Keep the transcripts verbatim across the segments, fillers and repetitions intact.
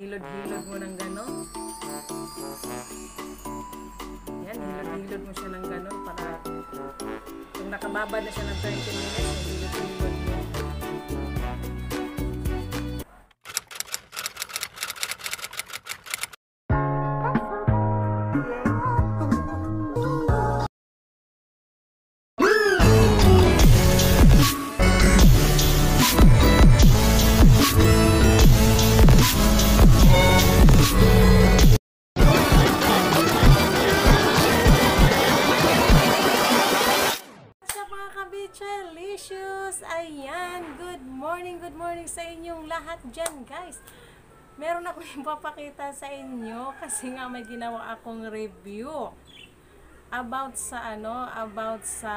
Hilod-hilod mo ng gano'n. Yan, hilod-hilod mo siya ng gano'n para kung nakababad na siya ng thirty minutes, hilod-hilod mo. Chalicious! Ayan, good morning, good morning sa inyong lahat dyan, guys. Meron akong ipapakita sa inyo kasi nga may ginawa akong review about sa ano, about sa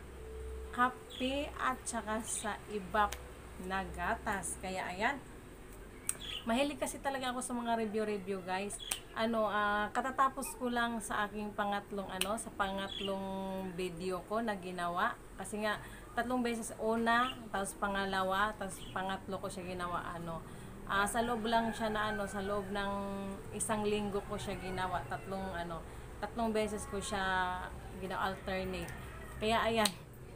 kape at saka sa ibap na gatas. Kaya ayan, mahilig kasi talaga ako sa mga review-review, guys. Ano, uh, katatapos ko lang sa aking pangatlong ano, sa pangatlong video ko na ginawa. Kasi nga tatlong beses, una, tapos pangalawa, tapos pangatlo ko siya ginawa ano. Uh, sa loob lang siya na ano, sa loob ng isang linggo ko siya ginawa. Tatlong ano, tatlong beses ko siya ginawa alternate. Kaya ayan,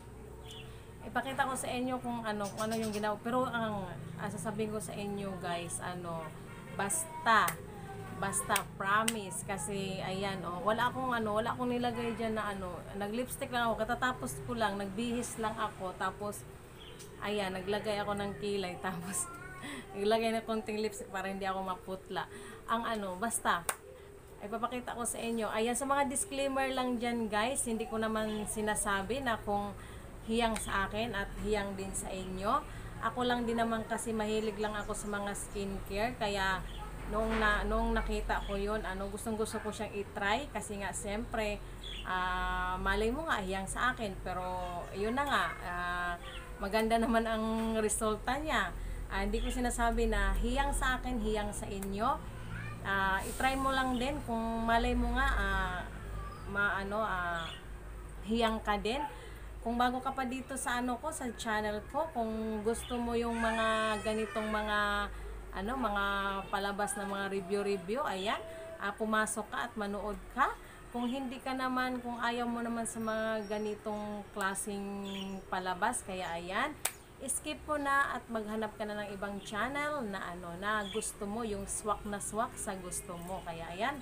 ipakita ko sa inyo kung ano, kung ano yung ginawa. Pero ang uh, sasabihin ko sa inyo, guys, ano, basta basta promise kasi ayan, oh, wala akong ano, wala akong nilagay diyan na ano, nag-lipstick lang ako, katatapos ko lang, nagbihis lang ako, tapos ayan, naglagay ako ng kilay, tapos naglagay na konting lipstick para hindi ako maputla. Ang ano, basta ipapakita ko sa inyo. Ayan, sa mga disclaimer lang diyan, guys, hindi ko naman sinasabi na kung hiyang sa akin at hiyang din sa inyo. Ako lang din naman kasi mahilig lang ako sa mga skincare, kaya nung na nung nakita ko yun, ano, gustong-gusto ko siyang i-try kasi nga siyempre uh, malay mo nga hiyang sa akin, pero yun na nga, uh, maganda naman ang resulta niya. Uh, hindi ko sinasabi na hiyang sa akin, hiyang sa inyo. Uh, i-try mo lang din kung malay mo nga uh, ma ano uh, hiyang ka din. Kung bago ka pa dito sa ano ko, sa channel ko, kung gusto mo yung mga ganitong mga ano, mga palabas na mga review-review, ayan, uh, pumasok ka at manood ka. Kung hindi ka naman, kung ayaw mo naman sa mga ganitong klaseng palabas, kaya ayan, skip mo na at maghanap ka na ng ibang channel na ano, na gusto mo, yung swak na swak sa gusto mo. Kaya ayan,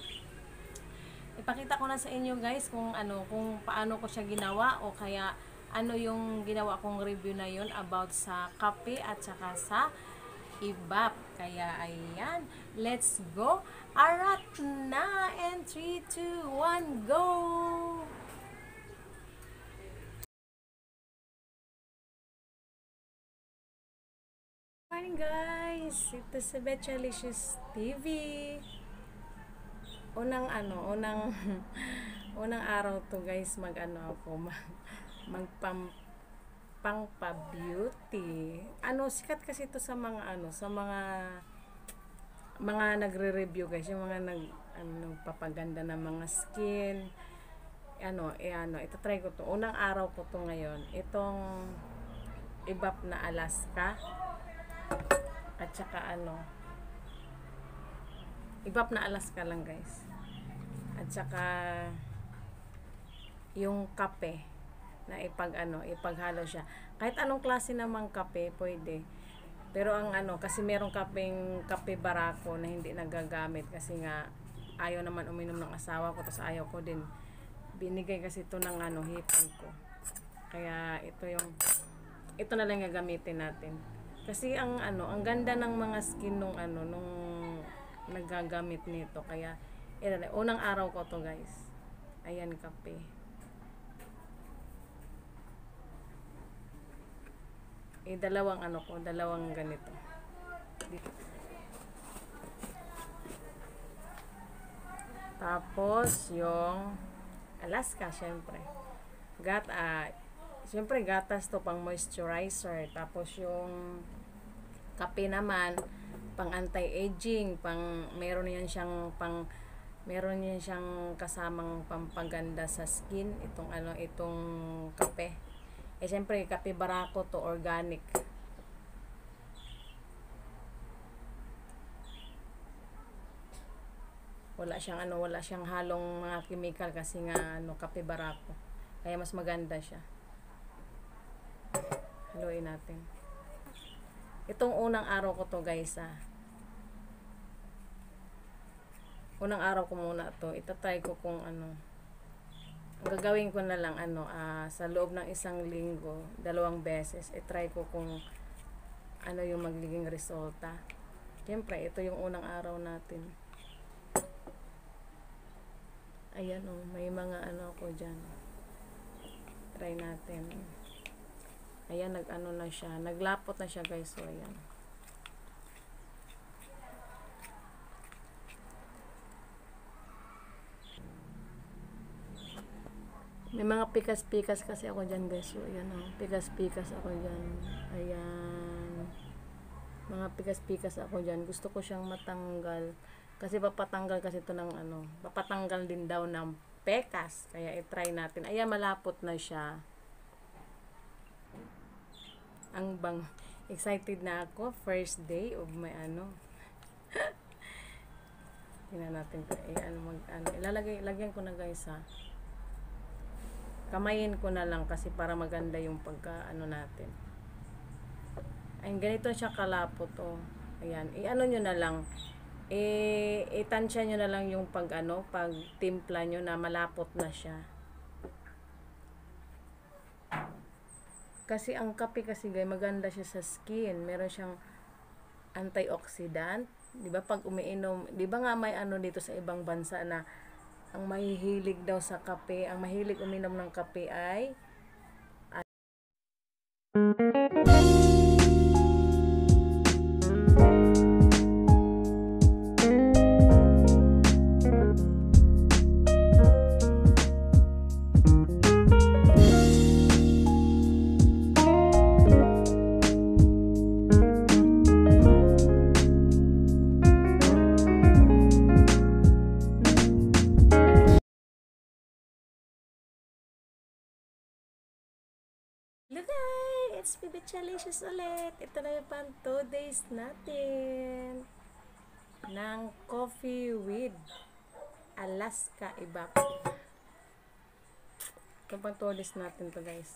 ipakita ko na sa inyo, guys, kung ano, kung paano ko siya ginawa, o kaya ano yung ginawa kong review na yun about sa kape at saka sa ibap. Kaya ayan, let's go. Arat na, and three, two, one, go! Morning, guys, ito si Betchalicious T V. Unang ano, unang unang araw to, guys, mag ano ako, mag, magpam pang pa-beauty. Ano, sikat kasi ito sa mga ano, sa mga mga nagre-review, guys, yung mga nag ano, papaganda ng mga skin. Ano, eh ano, ito try ko to. Unang araw ko to ngayon. Itong ibap na Alaska. At saka ano, ibap na Alaska lang, guys. At saka yung kape na ipag ano, ipaghalo siya. Kahit anong klase namang kape pwede. Pero ang ano, kasi merong kapeng kape barako na hindi nagagamit kasi nga ayaw naman uminom ng asawa ko, tapos ayaw ko din. Binigay kasi ito ng ano, hipag ko. Kaya ito yung ito na lang gagamitin natin. Kasi ang ano, ang ganda ng mga skin nung ano, nung nagagamit nito. Kaya ito, unang araw ko to, guys. Ayan, kape. Eh, dalawang ano ko, dalawang ganito. Dito. Tapos, yung Alaska, syempre. Gat, ah, syempre, gatas to pang moisturizer. Tapos, yung kape naman, pang anti-aging, pang, meron yan siyang, pang, meron yan siyang kasamang pampaganda sa skin. Itong ano, itong kape. Eh, siyempre, kape barako to, organic. Wala siyang ano, wala siyang halong mga chemical kasi nga ano, kape barako. Kaya mas maganda siya. Haluin natin. Itong unang araw ko to, guys, ah. Unang araw ko muna to. Itatry ko kung ano. Ang gagawin ko na lang ano, ah, sa loob ng isang linggo, dalawang beses, i-try ko kung ano yung magiging resulta. Siyempre, ito yung unang araw natin. Ayan o, oh, may mga ano ko dyan. Try natin. Ayan, nag-ano na siya. Naglapot na siya, guys. So, ayan. May mga pikas-pikas kasi ako dyan, guys. So, ayan o. Oh, pikas-pikas ako dyan. Ayan. Mga pikas-pikas ako dyan. Gusto ko siyang matanggal. Kasi papatanggal kasi ito ng ano, papatanggal din daw ng pekas. Kaya i-try natin. Ayan, malapot na siya. Ang bang, excited na ako. First day of my ano. Tingnan natin. Eh, ano, mag, ano, ilalagay, lagyan ko na, guys, ha. Kamayin ko na lang kasi para maganda yung pagka, ano natin. Ayun, ganito siya kalapot, oh. Ayan, i-ano nyo na lang. Eh, itansya nyo na lang yung pag ano, pag timpla nyo na malapot na siya. Kasi ang kape kasi guys, maganda siya sa skin. Meron siyang antioxidant. 'Di ba pag umiinom, 'di ba nga may ano dito sa ibang bansa na ang mahihilig daw sa kape, ang mahilig uminom ng kape ay Hello guys! It's Bibi Chalicious ulit. Ito na yung pang two days natin ng coffee with Alaska Ibap. Ito pang two days natin to guys.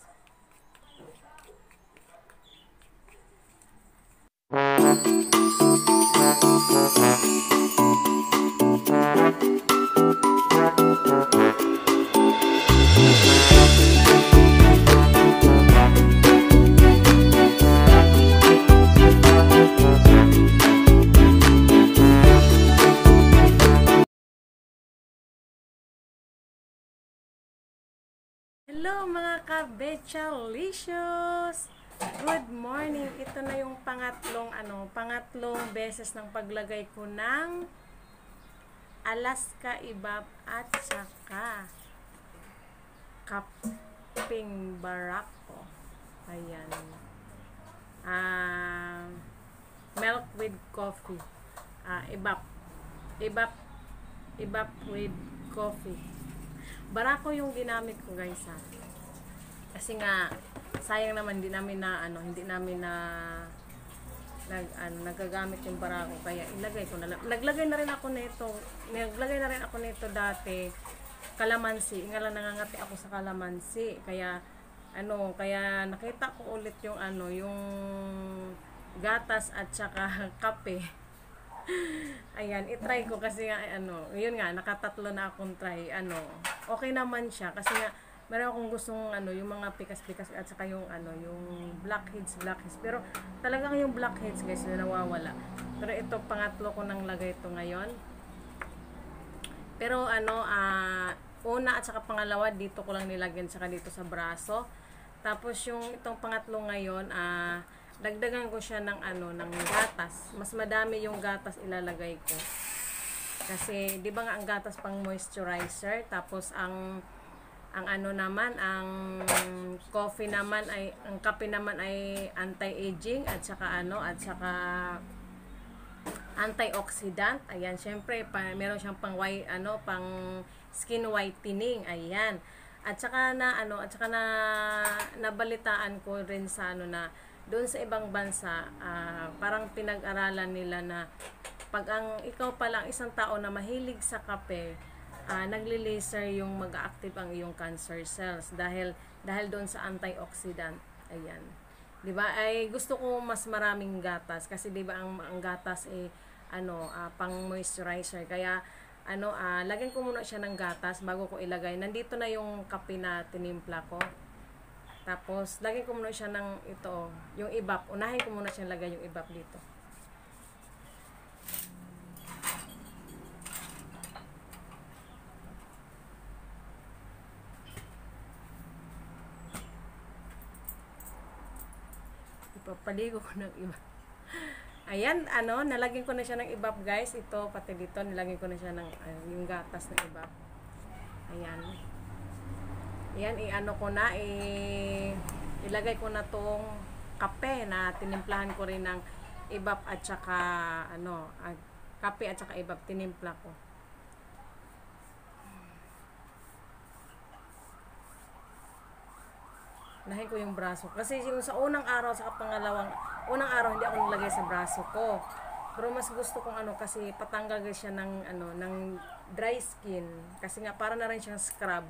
Hello mga ka-Bechalicious! Good morning! Ito na yung pangatlong ano, pangatlong beses ng paglagay ko ng Alaska Ibap at saka kaping barako. Ayan. Ah, milk with coffee. Ah, Ibap. Ibap. Ibap with coffee. Barako yung ginamit ko guys ha. Kasi nga sayang naman hindi namin na ano, hindi namin na nag ano, nagagamit yung barako kaya ilagay ko na lang. Naglagay na rin ako nito. Naglagay na rin ako nito dati kalamansi. Nga lang nangangati ako sa kalamansi. Kaya ano, kaya nakita ko ulit yung ano, yung gatas at saka kape. Ayan, i-try ko kasi nga, ano, yun nga, nakatatlo na akong try, ano, okay naman siya, kasi nga, meron akong gustong, ano, yung mga pikas-pikas, at saka yung, ano, yung blackheads, blackheads, pero talagang yung blackheads, guys, na nawawala. Pero ito, pangatlo ko nang lagay ito ngayon. Pero, ano, ah, uh, una at saka pangalawa, dito ko lang nilagyan, saka dito sa braso. Tapos, yung itong pangatlo ngayon, ah, uh, dagdagan ko siya ng ano, ng gatas. Mas madami yung gatas ilalagay ko. Kasi 'di ba nga ang gatas pang moisturizer, tapos ang ang ano naman, ang coffee naman ay ang kape naman ay anti-aging at saka ano, at saka antioxidant. Ayan, syempre pa, meron siyang pang white, ano, pang skin whitening. Ayan. At saka na ano, at saka na nabalitaan ko rin sa ano na doon sa ibang bansa, uh, parang pinag-aralan nila na pag ang ikaw pa lang isang tao na mahilig sa kape, uh, nagli-laser yung mag-active ang iyong cancer cells dahil dahil doon sa antioxidant. Ayan. 'Di ba? Ay gusto ko mas maraming gatas kasi 'di ba ang, ang gatas eh ano, uh, pang moisturizer. Kaya ano, uh, lagyan ko muna siya ng gatas bago ko ilagay. Nandito na yung kape na tinimpla ko. Tapos, lagyan ko muna siya ng ito, yung ibap. Unahin ko muna siya lagay yung ibap dito. Ipapaligo ko ng ibap. Ayan, ano, nalagyan ko na siya ng ibap, guys. Ito, pati dito, nilagyan ko na siya ng uh, yung gatas ng ibap. Ayan. Ayan, i-ano ko na, i- ilagay ko na tong kape na tinimplahan ko rin ng ibap at saka, ano, uh, kape at saka ibap, tinimpla ko. Nahin ko yung braso. Kasi yung sa unang araw, sa pangalawang, unang araw hindi ako nilagay sa braso ko. Pero mas gusto kong ano, kasi patanggal siya ng, ano, ng dry skin. Kasi nga, para na rin siyang scrub.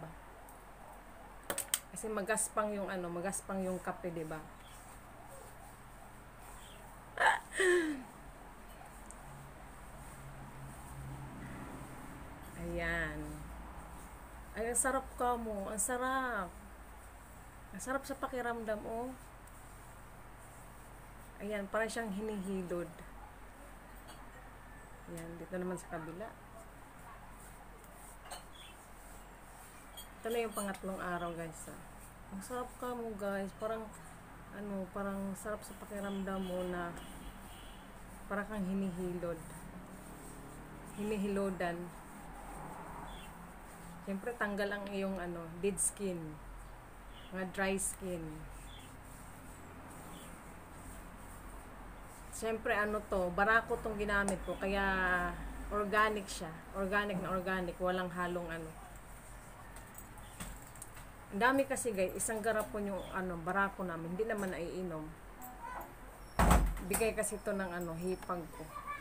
Kasi magaspang yung ano, magaspang yung kape, 'di ba? Ayan. Ay, ang sarap ka mo. Ang sarap. Ang sarap sa pakiramdam, oh. Ayan, parang siyang hinihilod. Ayan, dito naman sa kabila. Ito na yung pangatlong araw, guys. Ah. Ang sarap ka mo, guys. Parang, ano, parang sarap sa pakiramdam mo na parang kang hinihilod. Hinihilodan. Siyempre, tanggal ang iyong, ano, dead skin. Mga dry skin. Siyempre, ano to, barako tong ginamit ko. Kaya, organic siya. Organic na organic. Walang halong, ano. Ang dami kasi guys, isang garapon yung ano, barako namin, hindi naman naiinom. Bigay kasi ito ng ano, hipag ko.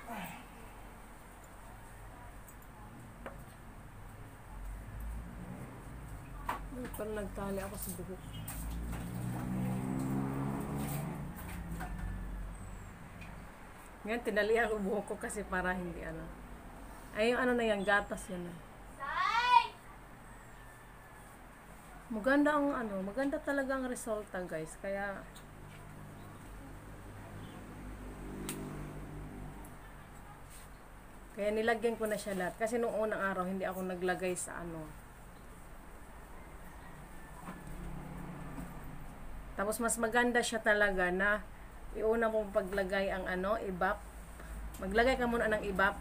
Ay, parang nagtali ako sa buhok. Ngayon, tinalihan ko buhok ko kasi para hindi ano. Ay, yung ano na yan, gatas yan na. Maganda ang ano, maganda talaga ang resulta, guys. Kaya Kaya nilagyan ko na siya lahat kasi nung unang araw hindi ako naglagay sa ano. Tapos mas maganda siya talaga na iuna mong paglagay ang ano, ibap. Maglagay ka muna ng ibap.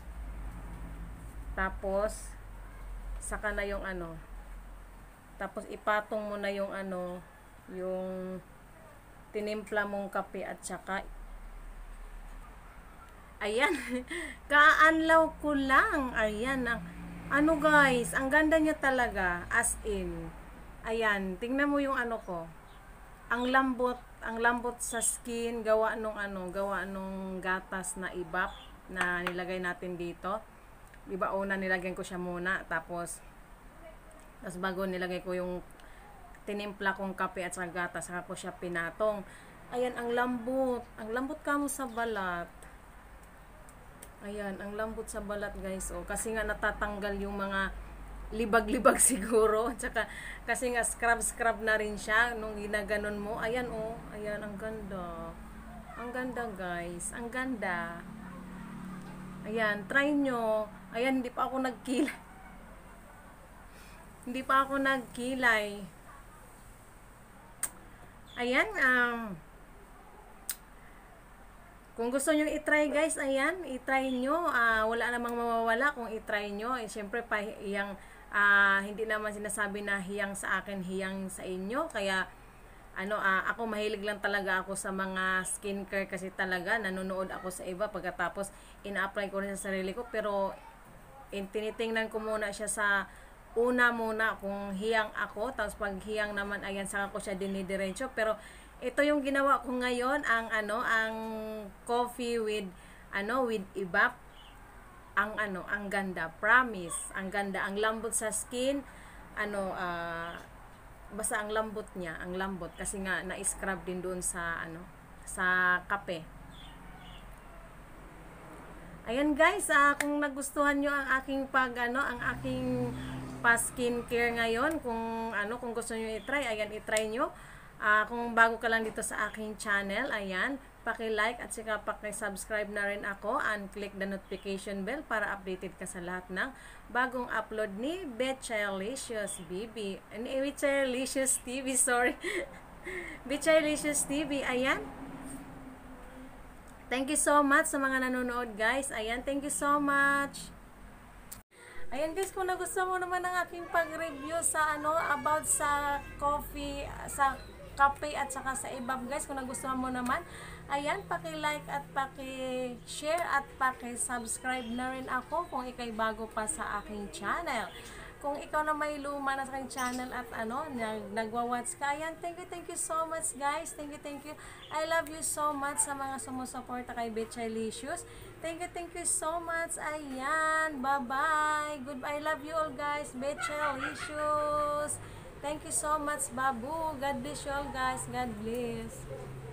Tapos saka na yung ano, tapos ipatong mo na yung ano, yung tinimpla mong kape at saka ayan, kaanlaw ko lang. Ayan, ang, ano guys, ang ganda niya talaga, as in. Ayan, tingnan mo yung ano ko. Ang lambot, ang lambot sa skin, gawa nung ano, gawa nung gatas na ibap na nilagay natin dito. Diba una nilagyan ko siya muna, tapos tapos bago nilagay ko yung tinimpla kong kape at saka gatas, saka ko siya pinatong. Ayan, ang lambot. Ang lambot kamo sa balat. Ayan, ang lambot sa balat, guys. Oh, kasi nga natatanggal yung mga libag-libag siguro. Tsaka, kasi nga scrub-scrub na rin siya nung ginaganon mo. Ayan, oh. Ayan, ang ganda. Ang ganda, guys. Ang ganda. Ayan, try nyo. Ayan, hindi pa ako nagkilay. Hindi pa ako nagkilay. Ayan, um, kung gusto nyo i-try guys, ayan, i-try nyo. Uh, wala namang mawawala kung i-try nyo. Eh, Siyempre, pa, hiyang, uh, hindi naman sinasabi na hiyang sa akin, hiyang sa inyo. Kaya, ano, uh, ako mahilig lang talaga ako sa mga skincare kasi talaga, nanonood ako sa iba. Pagkatapos, ina-apply ko rin sa sarili ko. Pero, in, tinitingnan ko muna siya sa una muna kung hiyang ako, tapos pag hiyang naman, ayan, saka ko siya dinidiretso. Pero Ito yung ginawa ko ngayon, ang ano, ang coffee with ano, with ibap. Ang ano, ang ganda, promise. Ang ganda, ang lambot sa skin. Ano, ah, basta ang lambot niya, ang lambot kasi nga na-scrub din doon sa ano, sa kape. Ayan guys, ah, kung nagustuhan nyo ang aking pag ano, ang aking pa skincare ngayon, kung ano, kung gusto niyo i-try, ayan, i-try nyo. Ah, kung bago ka lang dito sa aking channel, ayan, paki-like at saka paki-subscribe na rin ako and click the notification bell para updated ka sa lahat ng bagong upload ni Betchaylicious B B. Ni Betchaylicious T V, sorry. Betchaylicious T V, ayan. Thank you so much sa mga nanonood guys. Ayan, thank you so much. Ayan guys, kung nagustuhan mo naman ang aking pag-review sa ano, about sa coffee, sa kape at saka sa ibab guys, kung nagustuhan mo naman, ayan, paki-like at paki-share at paki-subscribe na rin ako kung ikay bago pa sa aking channel. Kung ikaw na may luma na sa aking channel at ano, nag nagwa-watch ka, ayan, thank you, thank you so much guys, thank you, thank you. I love you so much sa mga sumusuporta kay Betchaylicious. Thank you, thank you so much. Ayan, bye-bye. Goodbye. I love you all guys. Betchaylicious. Thank you so much, Babu. God bless you all guys. God bless.